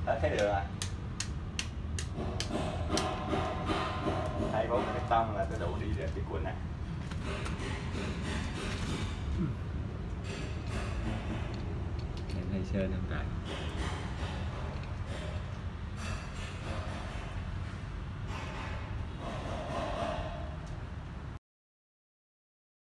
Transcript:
Đó, thấy được rồi. 24 cái tông là tôi đủ đi được cái cuộn này. Em hay sơn không trời.